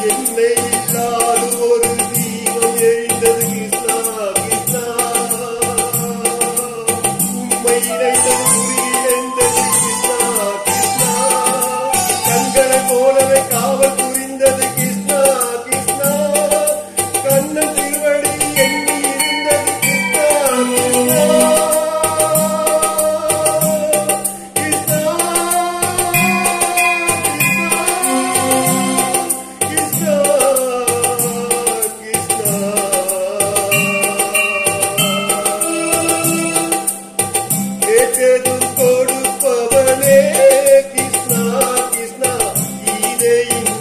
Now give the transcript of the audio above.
என்னை இல்லாது ஒரு தீபம் எரிந்தது கிருஷ்ணா கிருஷ்ணா உம்மை இணைந்தது புரிந்தது கிருஷ்ணா கிருஷ்ணா கண்களை போலவே காவல் புரிந்தது கிருஷ்ணா கிருஷ்ணா கண்ணன் திருவடி எண்ணி இருந்தது கிருஷ்ணா கொடுப்பவனே கிருஷ்ணா கிருஷ்ணா இதே